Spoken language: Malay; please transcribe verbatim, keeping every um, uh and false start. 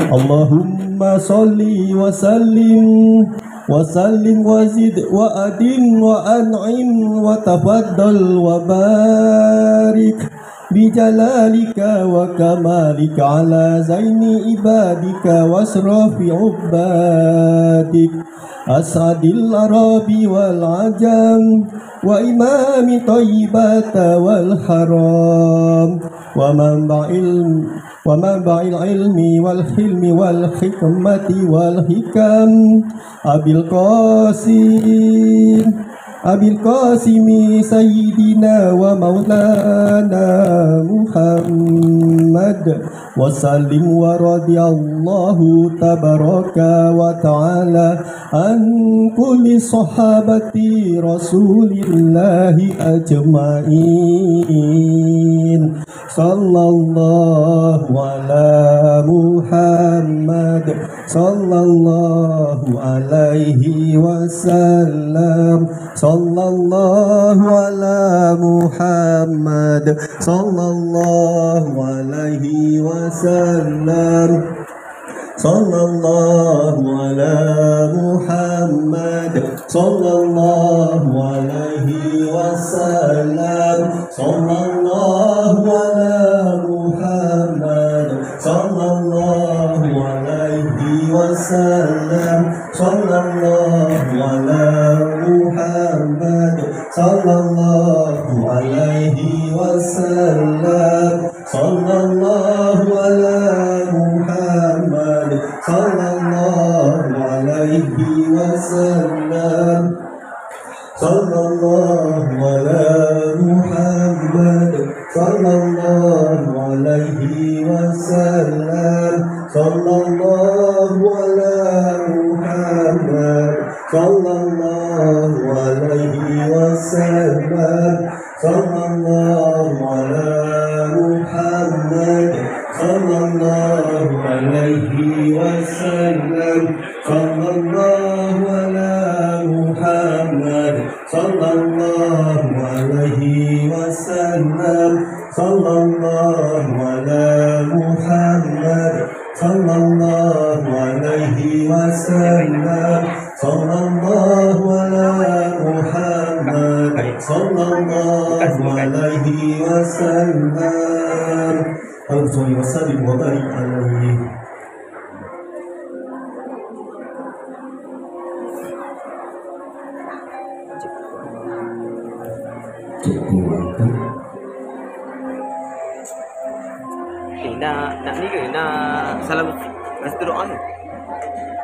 Allahumma salli wa sallim wa sallim wa zid wa adim wa an'im wa tafaddal wa barik bijalalika wa kamalika ala zaini ibadika wa asrafi ubadik asadil arabi wal ajam wa imami tayyibata wal haram wa manba'il wa manba'il ilmi wal hilmi wal hikmati wal hikam abil qasim abil qasimi sayyidina wa maulana Muhammad wa sallim wa radiyallahu tabaraka wa ta'ala an kulli sahabati rasulillahi ajma'in. Sallallahu ala Muhammad sallallahu alaihi wasallam. Sallallahu ala Muhammad sallallahu alaihi wasallam. Sallallahu ala Muhammad sallallahu alaihi wasallam. Sallallahu ala Muhammad sallallahu alaihi wasallam. Sallallahu ala Muhammad sallallahu alaihi wasallam. Sallallahu ala Muhammad sallallahu alaihi wasallam. Sallallahu ala Muhammad sallallahu alaihi wasallam. Sallallahu ala Muhammad sallallahu alaihi wasallam. Sallallahu ala Muhammad sallallahu alaihi wasallam. Sallallahu ala Muhammad sallallahu alaihi wasallam. Sallallahu ala Muhammad sallallahu alaihi wasallam. Sallallahu ala Muhammad sallallahu alaihi wasallam. Allahumma salli wa barik alaihi. Eh, nak nak ni ke? Nak salam rasa doa ni?